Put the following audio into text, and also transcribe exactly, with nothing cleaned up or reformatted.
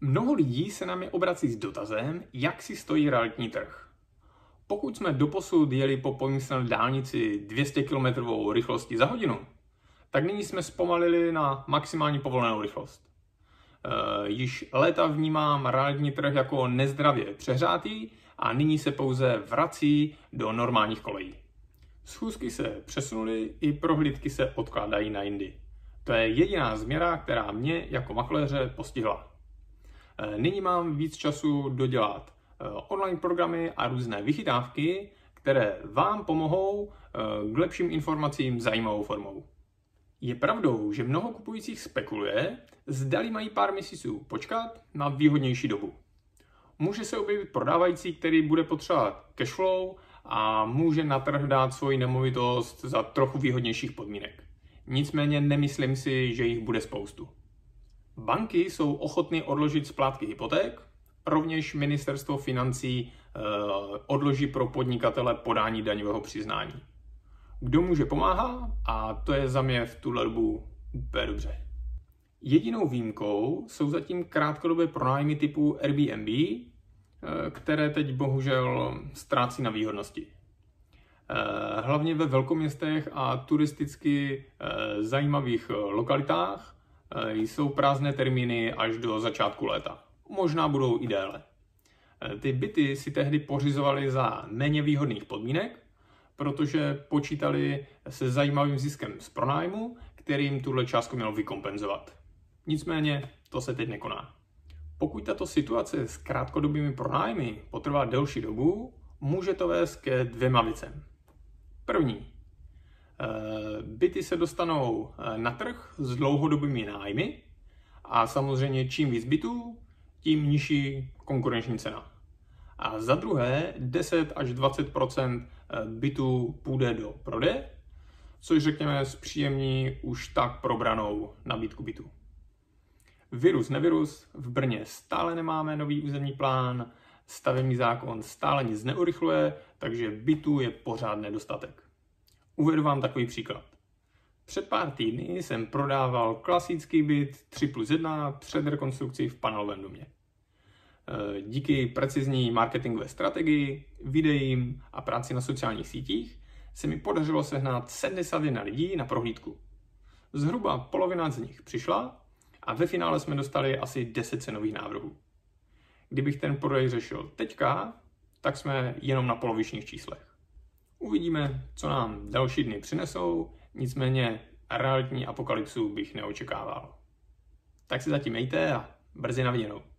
Mnoho lidí se na mě obrací s dotazem, jak si stojí realitní trh. Pokud jsme doposud jeli po pomyslné dálnici dvě stě kilometrů rychlostí za hodinu, tak nyní jsme zpomalili na maximální povolenou rychlost. E, již léta vnímám realitní trh jako nezdravě přehřátý a nyní se pouze vrací do normálních kolejí. Schůzky se přesunuly, i prohlídky se odkládají na jindy. To je jediná změna, která mě jako makléře postihla. Nyní mám víc času dodělat online programy a různé vychytávky, které vám pomohou k lepším informacím zajímavou formou. Je pravdou, že mnoho kupujících spekuluje, zdali mají pár měsíců počkat na výhodnější dobu. Může se objevit prodávající, který bude potřebovat cashflow a může na trh dát svoji nemovitost za trochu výhodnějších podmínek. Nicméně nemyslím si, že jich bude spoustu. Banky jsou ochotny odložit splátky hypoték, rovněž ministerstvo financí eh, odloží pro podnikatele podání daňového přiznání. Kdo může pomáhat? A to je za mě v tuhle dobu úplně dobře. Jedinou výjimkou jsou zatím krátkodobé pronájmy typu Airbnb, eh, které teď bohužel ztrácí na výhodnosti. Eh, hlavně ve velkoměstech a turisticky eh, zajímavých lokalitách jsou prázdné termíny až do začátku léta. Možná budou i déle. Ty byty si tehdy pořizovali za méně výhodných podmínek, protože počítali se zajímavým ziskem z pronájmu, kterým tuhle částku mělo vykompenzovat. Nicméně to se teď nekoná. Pokud tato situace s krátkodobými pronájmy potrvá delší dobu, může to vést ke dvěma věcem. První. Byty se dostanou na trh s dlouhodobými nájmy a samozřejmě čím víc bytů, tím nižší konkurenční cena. A za druhé deset až dvacet procent bytů půjde do prodeje, což řekněme zpříjemní už tak probranou nabídku bytů. Virus nevirus, v Brně stále nemáme nový územní plán, stavební zákon stále nic neurychluje, takže bytů je pořád nedostatek. Uvedu vám takový příklad. Před pár týdny jsem prodával klasický byt tři plus jedna před rekonstrukcí v panelovém domě. Díky precizní marketingové strategii, videím a práci na sociálních sítích se mi podařilo sehnat sedmdesát jedna lidí na prohlídku. Zhruba polovina z nich přišla a ve finále jsme dostali asi deset cenových návrhů. Kdybych ten prodej řešil teďka, tak jsme jenom na polovičních číslech. Uvidíme, co nám další dny přinesou, nicméně realitní apokalypsu bych neočekával. Tak si zatím mějte a brzy na viděnou.